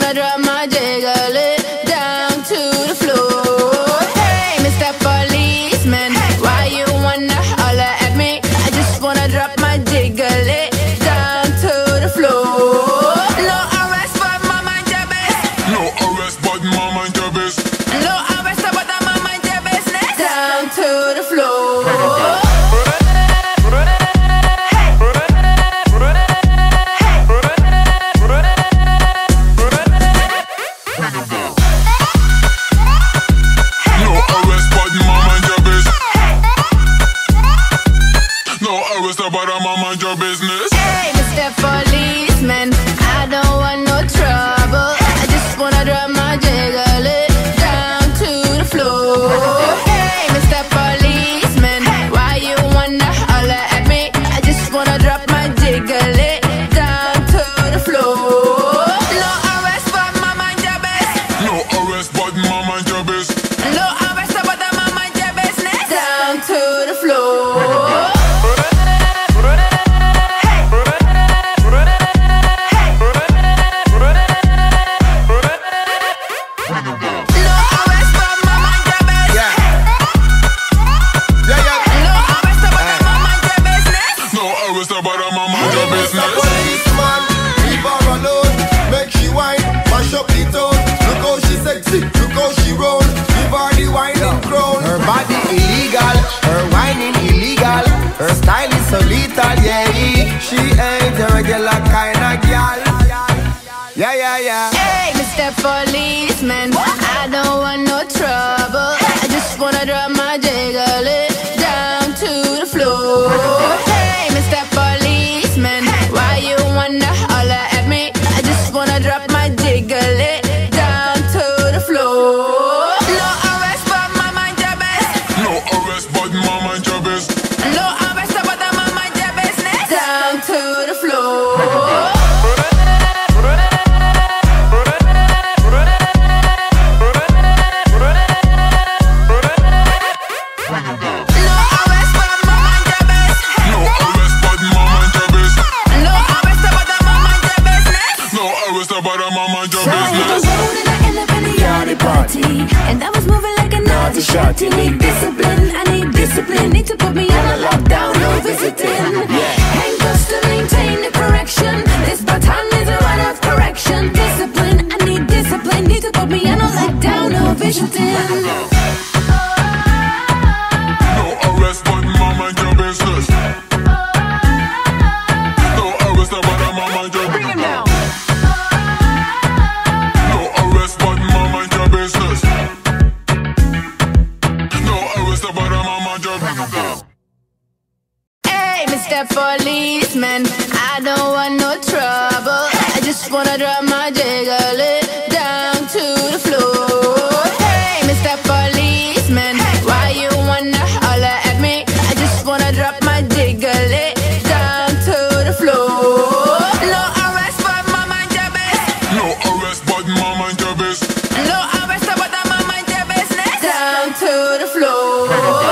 wanna drop my jiggle it down to the floor. Hey, Mr. Policeman, why you wanna holler at me? I just wanna drop my jiggle it down to the floor. No arrest, but my mind your business. No arrest, but my mind your business. No arrest, but my mind your business. Down to the floor. But I'm on mind your business. Hey, Mr. Policeman, I don't want no trouble. I just wanna drop my jiggle it down to the floor. Hey, Mr. Policeman, why you wanna holler at me? I just wanna drop my jiggle it down to the floor. No arrest, but my mind your business. No arrest, but my mind your business. No arrest, but my mind your business. Down to the floor. Look how she roll, give her the whining crown. Her body illegal, her whining illegal. Her style is so lethal, yeah. She ain't a regular kind of girl. Yeah, yeah, yeah. Hey, Mr. Policeman, I don't want no trouble. I just wanna drop my jiggle it down to the floor. Hey, Mr. Policeman, why you wanna holler at me? I just wanna drop my jiggle it down to the floor. No arrest, but my mind your business. No arrest, but my mind your business. No arrest, but my mind your business. Down to the floor. And I was moving like a naughty shorty. Need discipline, I need discipline. Need to put me on a lockdown, no visiting. Handcuffs to maintain the correction. This baton is a right of correction. Discipline, I need discipline. Need to put me on a lockdown, no visiting. No arrest, but my mind your business. No arrest, but I'm on mind your business. Bring him down. Hey, Mr. Policeman, I don't want no trouble. I just wanna drop my jiggle it down to the floor. Hey, Mr. Policeman, why you wanna holler at me? I just wanna drop my jiggle it down to the floor. No arrest, but my mind your business. No arrest, but my mind your business. No arrest, but my mind your business. Down to the floor.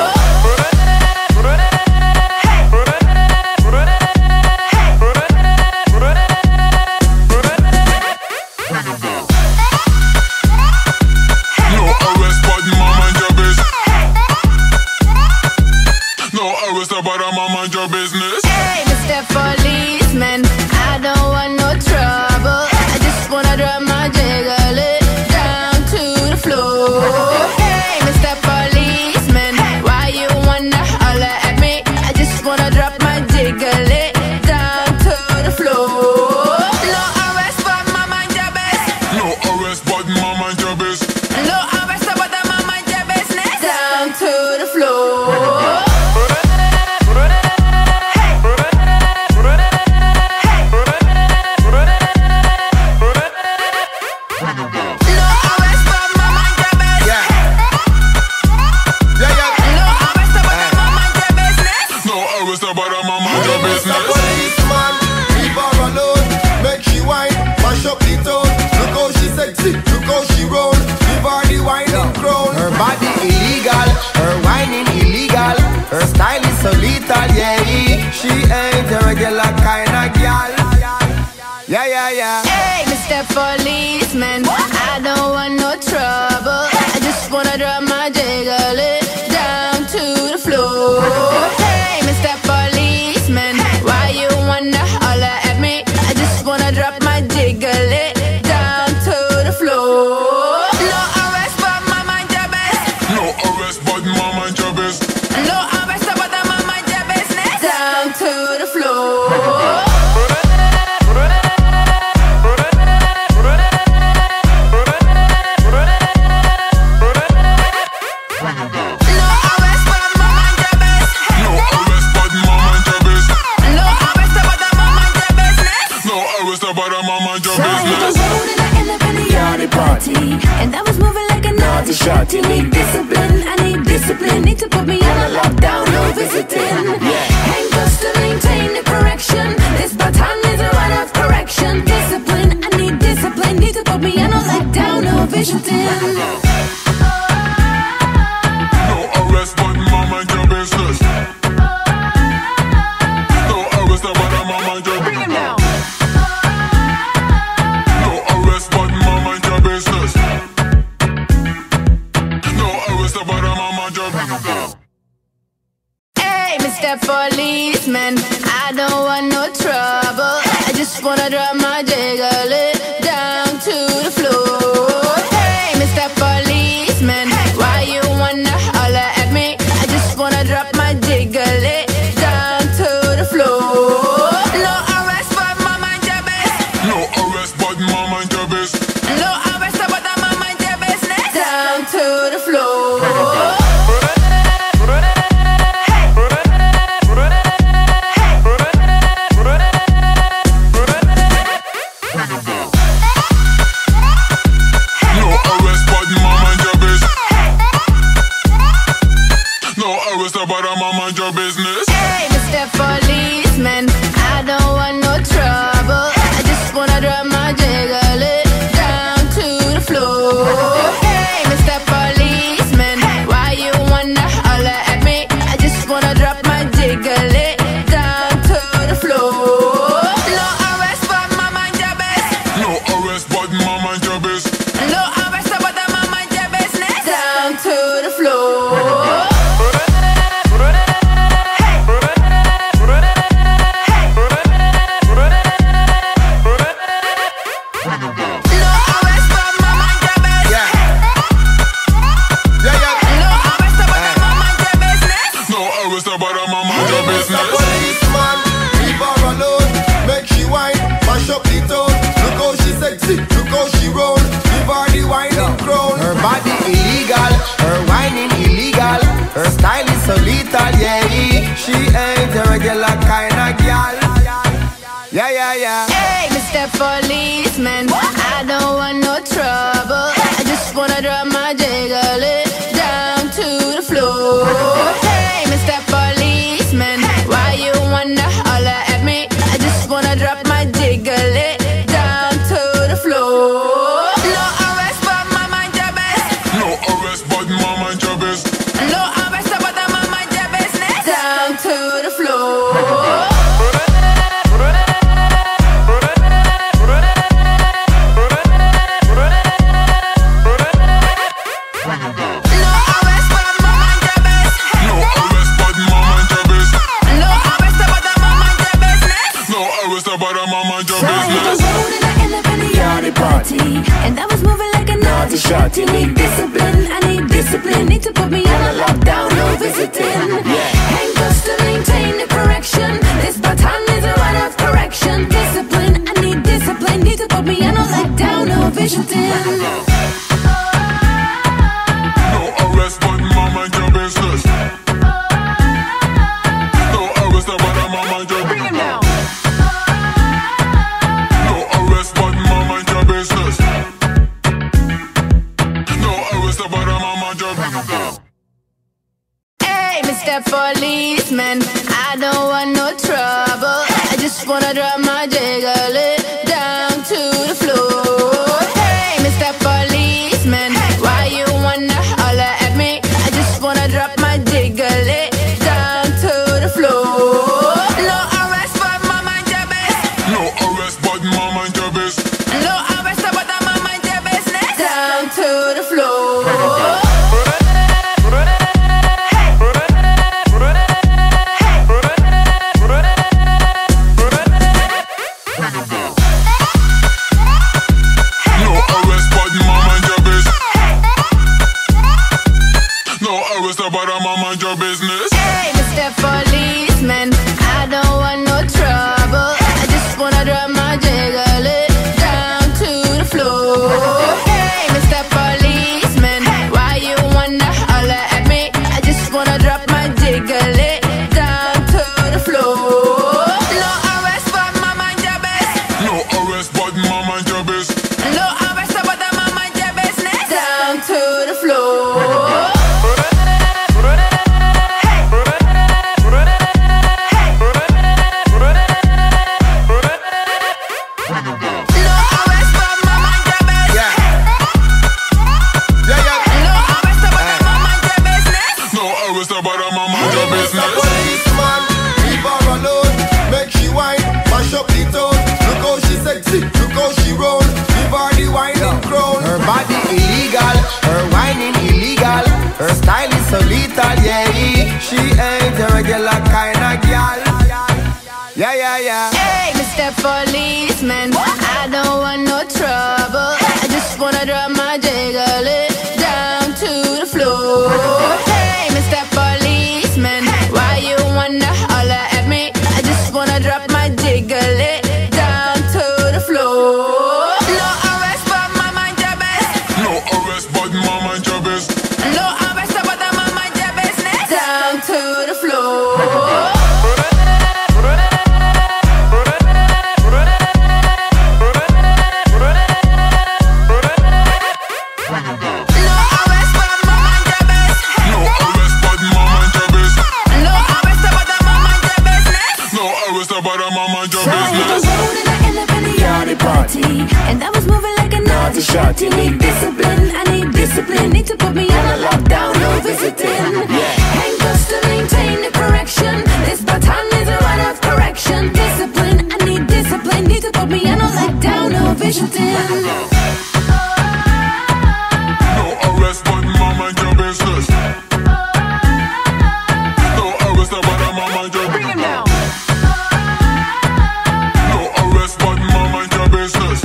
But I'm on mind your business. Hey, Mr. Policeman, I don't want no trouble. I just wanna drop my jiggle it down to the floor. Hey, Mr. Policeman, why you wanna holler at me? I just wanna drop my jiggle it down to the floor. No arrest, but my mind your business. No arrest, but my mind your business. No arrest, but my mind your business. Down to the floor. Look how she roll, give her the whining crown. Her body illegal, her whining illegal. Her style is so lethal, yeah. She ain't a regular kind of girl. Yeah, yeah, yeah. Hey, Mr. Policeman. policeman. I don't want no trouble. I just wanna drop my jiggle it down to the floor. Hey, Mr. Policeman, why you wanna holler at me? I just wanna drop my jiggle it down to the floor. No arrest, but my mind your best. No arrest, but my mind your best. No arrest, but my mind your business. Down to the floor. And I was moving like a naughty shorty. Need discipline, I need discipline. Need to put me on a lockdown, no visiting. Handcuffs to maintain the correction. This baton is a rod of correction. Discipline, I need discipline. Need to put me on a lockdown, no visiting. No arrest, but my mind your business. No arrest, but my mind your business. No arrest, but my mind your business. No arrest, but my mind your business. Hey, Mr. Policeman, I don't want no trouble. I just wanna drop my jiggle it down to the floor. Hey, Mr. Policeman, why you wanna holler at me? I just wanna drop my jiggle it down to the floor. No arrest, but my mind your best. No arrest, but my mind your best. No arrest, but my mind your business. Down to the floor. But I'm mind your business. Hey, Mr. Policeman, I don't want no trouble. I just wanna drop my jiggle it down to the floor. Hey, Mr. Policeman, why you wanna holler at me? I just wanna drop my jiggle it down to the floor. No arrest, but my mind your best. No arrest, but my mind your best. No arrest, but my mind your business. Down to the floor. Look how she roll, give her the whining crown. Her body illegal, her whining illegal. Her style is so lethal, yeah. She ain't a regular kind of girl. Yeah, yeah, yeah. Hey, Mr. Policeman, I don't want no trouble. I just wanna drop my jiggle it down to the floor. Hey, Mr. Policeman, why you wanna holler at me? I just wanna drop my jiggle it down to the floor. No arrest, but my mind your best. No arrest, but my mind your best. No arrest, but my mind your business. Down to the floor. And I was moving like a naughty shorty. Need discipline, I need discipline. Need to put me on a lockdown, no visiting. Handcuffs to maintain the correction. This baton is a rod of correction. Discipline, I need discipline. Need to put me on a lockdown, no visiting. No arrest, but my mind your business. No arrest, but my mind your business. No arrest, but my mind your business. No arrest, but my mind your business. Hey, Mr. Policeman, I don't want no trouble. I just wanna drop my jiggle it down to the floor. Hey, Mr. Policeman, why you wanna holler at me? I just wanna drop my jiggle it down to the floor. No arrest, but my mind your best. No arrest, but my mind your best. No arrest, but my but I'm mind your business. Hey, Mr. Policeman, I don't want no trouble. I just wanna drop my jiggle it down to the floor. Hey, Mr. Policeman, why you wanna holler at me? I just wanna drop my jiggle it down to the floor. No arrest, but my mind your best. No arrest, but my mind your business. No arrest, but my mind your business. Down to the floor. Look how she roll, give her the whining crown. Her body illegal, her whining illegal. Her style is so lethal, yeah. She ain't a regular kind of girl. Yeah, yeah, yeah. Hey, Mr. Policeman, I don't want no trouble. I just wanna drop my jiggle it down to the floor. Hey, Mr. Policeman, why you wanna holler at me? I just wanna drop my jiggle it down to the floor. No arrest, but my mind your best. No arrest, but my mind your business. No arrest, but my mind your business. Down to the floor. And I was moving like a naughty shorty. Need discipline, I need discipline. Need to put me on a lockdown, no visiting. Handcuffs to maintain the correction. This baton is a rite of correction. Discipline, I need discipline. Need to put me on a lockdown, no visiting. No arrest, but my mind your business. No arrest, but I'm mind your business. Bring him down. No arrest, but my mind your business.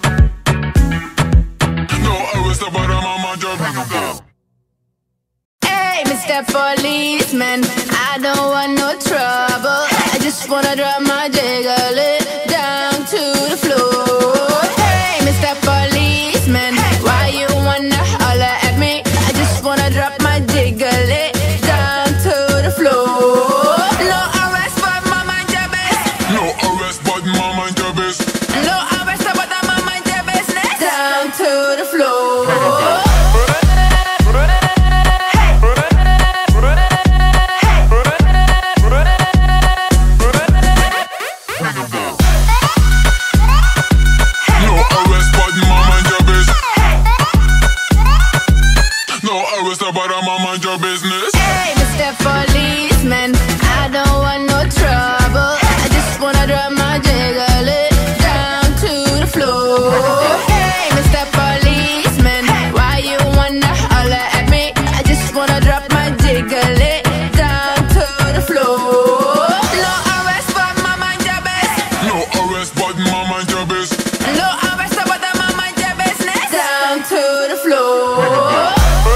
No arrest, but I'm mind your business. Hey, Mr. Policeman, I don't want no trouble. I just wanna drop my jiggle it down to the floor. Hey, Mr. Policeman, why you wanna holler at me? I just wanna drop my jiggle it down to the floor. No arrest, but my mind your best. No arrest, but my mind your business. No arrest, but my mind your business. Down to the floor. But I'm mind your business. Hey, Mr. Policeman, I don't want no trouble. I just wanna drop my jiggle it down to the floor. Hey, Mr. Policeman, why you wanna holler at me? I just wanna drop my jiggle it down to the floor. No arrest, but my mind your best. No arrest, but my mind your business. No arrest, but my mind your business. Down to the floor.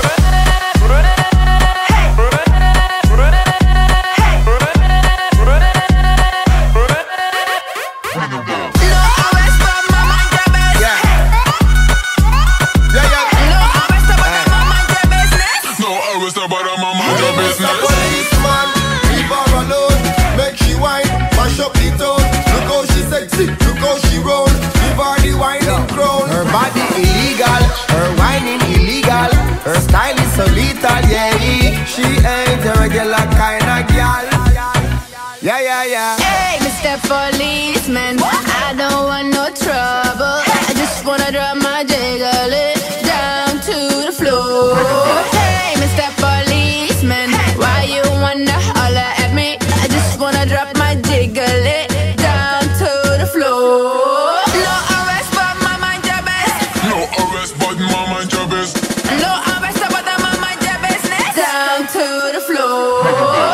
Look how she roll, give her the whining crown. Her body illegal, her whining illegal. Her style is so lethal, yeah. She ain't a regular kind of girl. Yeah, yeah, yeah. Hey, Mr. Policeman, I don't want no trouble. I just wanna drop my jiggle it down to the floor. Hey, Mr. Policeman, why you wanna holler at me? I just wanna drop my jiggle it down to the floor. No arrest, but my mind your best. No arrest, but my mind your business. No arrest, but my mind your business. Down to the floor.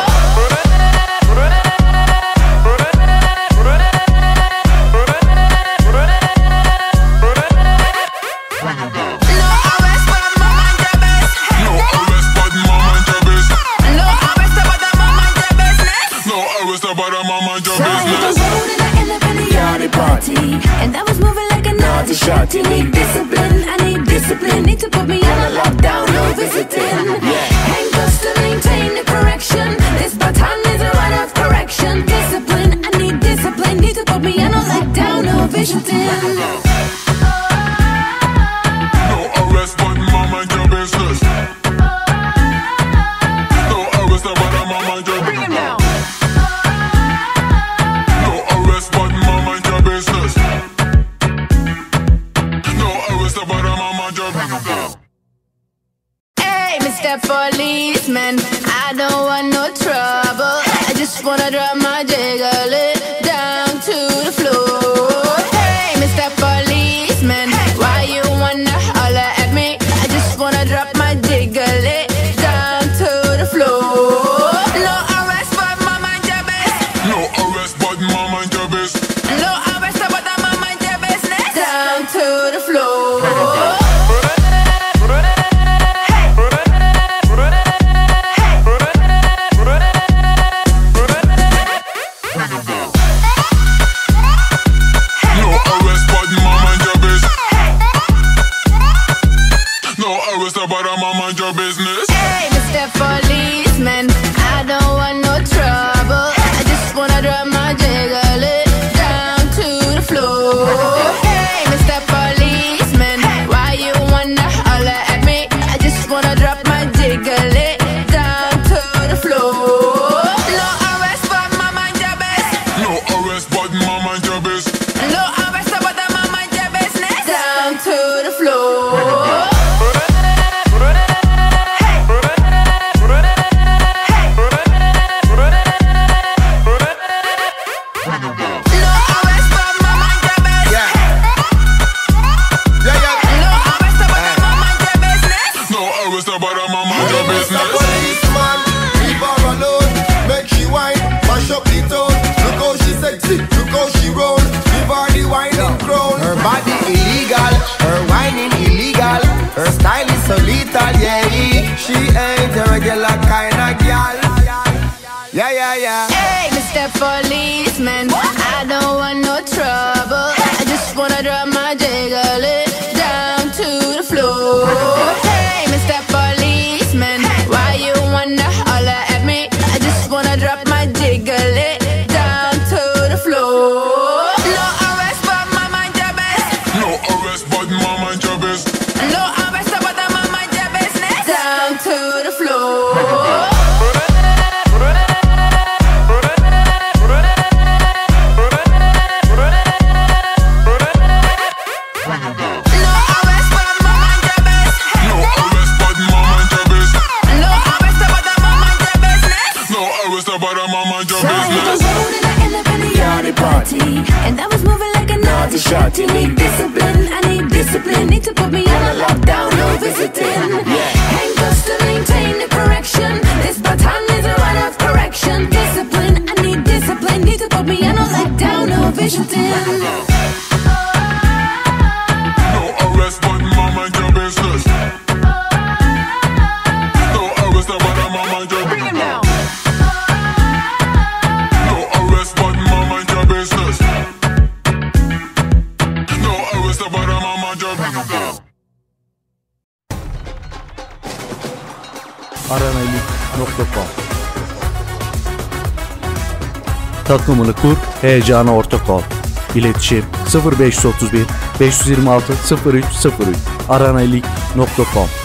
No arrest, but my mind your business. party, and I was moving like a naughty shorty. Need discipline, I need discipline. Need to put me on a lockdown, no visiting. Handcuffs to maintain the correction. This baton is a word of correction. Discipline, I need discipline. Need to put me on a lockdown, no visiting. No arrest, but mama mind your business. No arrest, but mama mind your business. No arrest, but mama mind your business. No arrest, but mama mind your business. Hey, Mr. Policeman, I don't want no trouble. I just wanna drop my jiggle it down to the floor. Hey, Mr. Policeman, why you wanna holler at me? I just wanna drop my jiggle it down to the floor. No arrest, but my mind your business. No arrest, but mama mind your business. No arrest, but my mind your business. Down to the floor. But I'm on mind your business. Hey, Mr. Policeman, I don't want no trouble. I just wanna drop my jiggle it down to the floor. Hey, Mr. Policeman, why you wanna holler at me? I just wanna drop my jiggle it down to the floor. No arrest, but my mind your business. No arrest, but my mind your business. No arrest, but my mind your business. Down to the floor. Look how she roll, give her the whining crown. Her body illegal, her whining illegal. Her style is so lethal, yeah. She ain't a regular kind of gal. Yeah, yeah, yeah. Hey, Mr. Policeman, I don't want no trouble. I just wanna drop my jiggle it down to the floor. Hey, Mr. Policeman, why you wanna holler at me? I just wanna drop my jiggle it down to the floor. No arrest, but my mind your business. No arrest, but my mind your business. No arrest, but my mind your business. Down to the floor. And I was moving like a naughty shorty. Need discipline, I need discipline. Need to put me on a lockdown, no visiting. Handcuffs to maintain the correction. This baton is a word of correction. Discipline, I need discipline. Need to put me on a lockdown, no visiting. No arrest, but my mind your business. No arrest, but I'm on mind your business. No arrest, but my mind your business. No arrest, but I'm on mind your business. Aranaelik.com Takımını kur, heyecana ortak ol. İletişim 0531 526 0303 aranaelik.com